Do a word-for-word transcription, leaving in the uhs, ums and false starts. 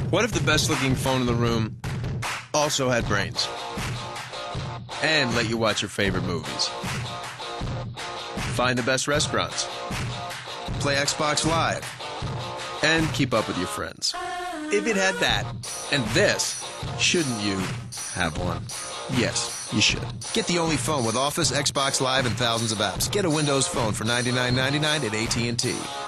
What if the best-looking phone in the room also had brains? And let you watch your favorite movies. Find the best restaurants. Play Xbox Live. And keep up with your friends. If it had that, and this, shouldn't you have one? Yes, you should. Get the only phone with Office, Xbox Live, and thousands of apps. Get a Windows Phone for ninety-nine ninety-nine at A T and T.